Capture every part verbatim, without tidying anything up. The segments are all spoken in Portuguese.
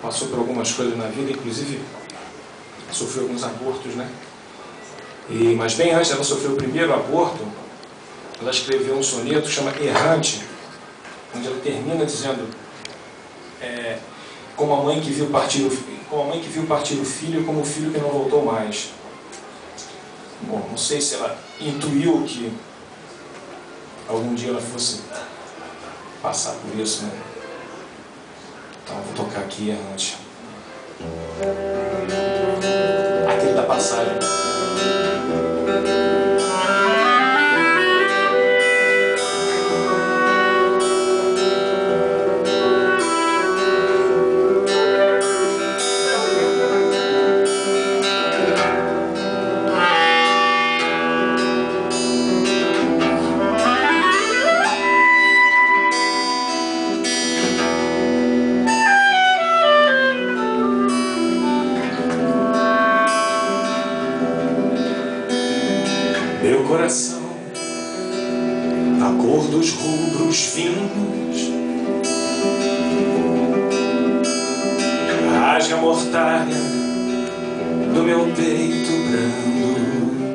passou por algumas coisas na vida, inclusive sofreu alguns abortos, né? E, mas bem antes dela sofrer o primeiro aborto, ela escreveu um soneto que chama Errante, onde ela termina dizendo é, como a mãe que viu partir o como a mãe que viu partir o filho, como o filho que não voltou mais. Bom, não sei se ela intuiu que algum dia ela fosse passar por isso, né? Então eu vou tocar aqui Errante. Aquele da passagem. Meu coração, na cor dos rubros vinhos, rasga a mortalha do meu peito brando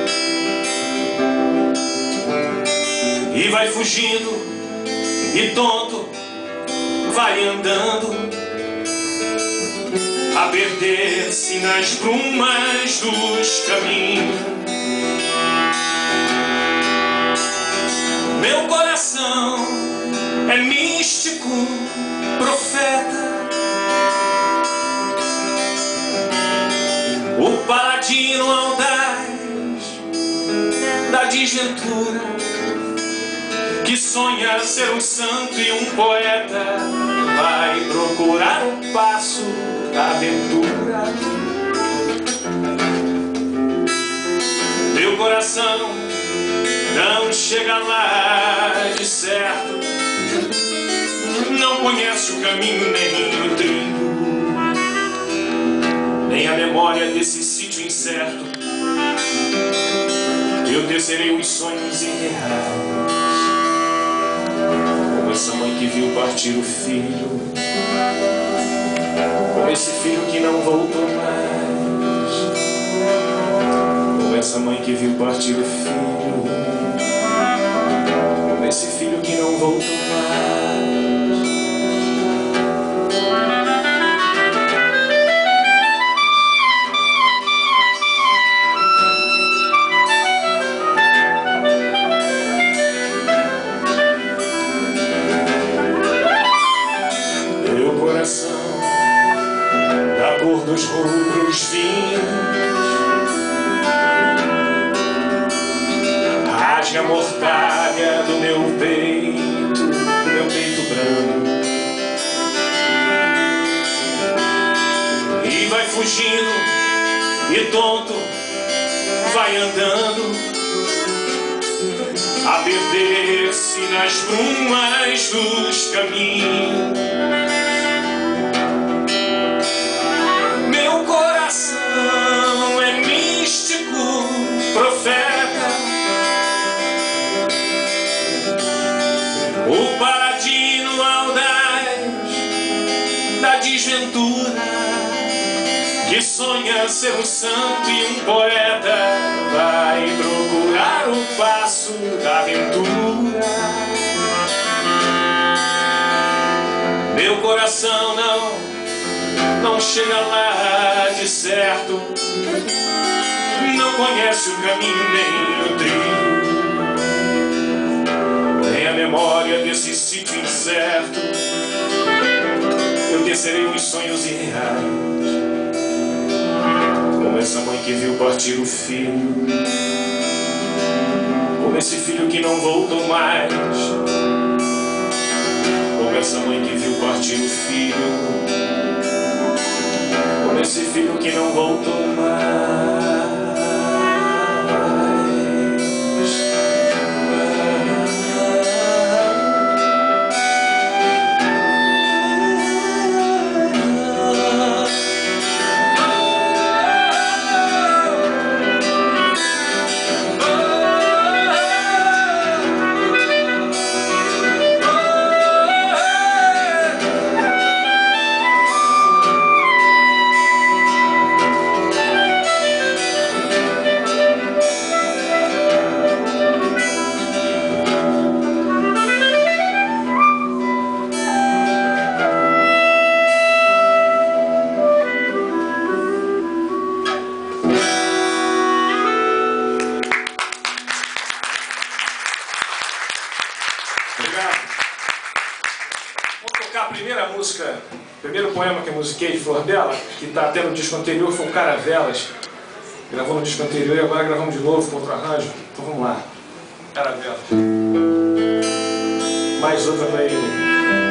e vai fugindo, e tonto vai andando a perder-se nas brumas dos caminhos. Meu coração é místico, profeta, o paladino audaz da desventura, que sonha ser um santo e um poeta, vai procurar o passo da aventura. Meu coração não chega lá de certo, não conhece o caminho nem o trilho, nem a memória desse sítio incerto. Eu descerei os sonhos irreais, como essa mãe que viu partir o filho, como esse filho que não voltou mais, como essa mãe que viu partir o filho, esse filho que não voltou mais. Meu coração, da cor dos rubros vinhos, rasga a mortalha do meu peito, do meu peito branco, e vai fugindo, e tonto vai andando a perder-se nas brumas dos caminhos. Meu coração é místico, profeta, o paladino audaz da desventura, que sonha ser um santo e um poeta, vai procurar o passo da aventura. Meu coração não, não chega lá de certo, não conhece o caminho nem o trilho, nem a memória desse sítio incerto. Eu descerei os sonhos irreais, como essa mãe que viu partir o filho, como esse filho que não voltou mais, como essa mãe que viu partir o filho, como esse filho que não voltou mais. tocar a primeira música, o primeiro poema que eu musiquei de Flor Dela, que está até no disco anterior, foi o Caravelas. Gravou no disco anterior e agora gravamos de novo com outro arranjo. Então vamos lá. Caravelas. Mais outra para ele.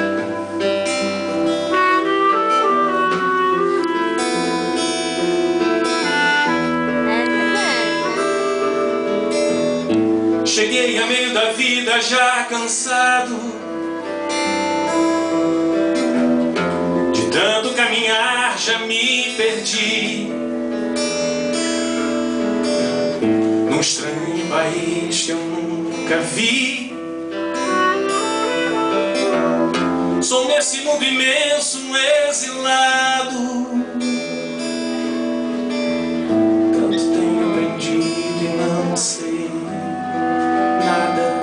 Cheguei a meio da vida já cansado de tanto caminhar, já me perdi num estranho país que eu nunca vi. Sou nesse mundo imenso um exilado, tanto tenho aprendido e não sei nada.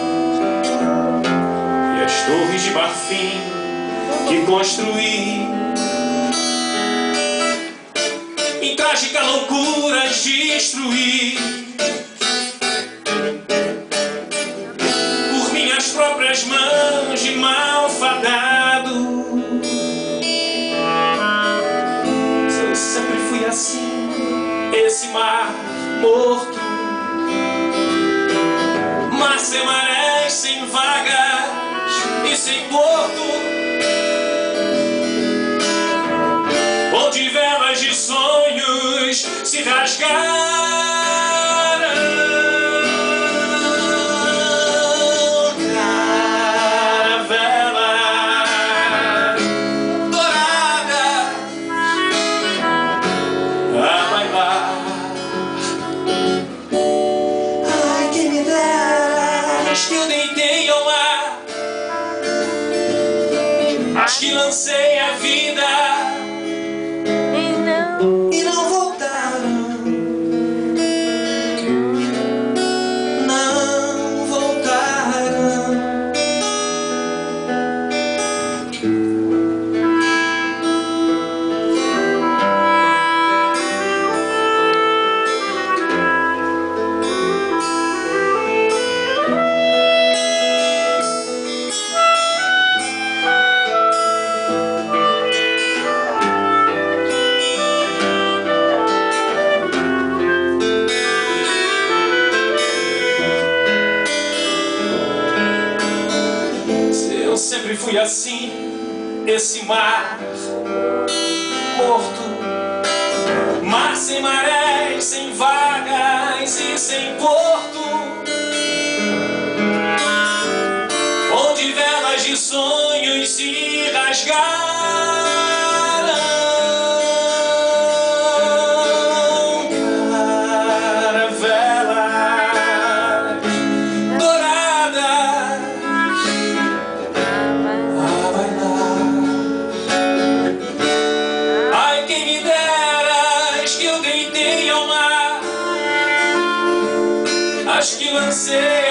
E as torres de marfim que construí em trágica loucura destruí por minhas próprias mãos de malfadado. Eu sempre fui assim, esse mar morto, mar sem marés, sem vagas e sem porto, onde velas de sonhos se rasgaram. Caravelas douradas a bailar. Ai, quem me dera que eu deitei ao mar, as que lancei a vida e não voltaram, não voltaram. Eu sempre fui assim, esse mar morto, mar sem marés, sem vagas e sem porto, onde velas de sonhos se rasgaram. Caravelas douradas a bailar. Ai, quem me deras que eu deitei ao mar, as que lancei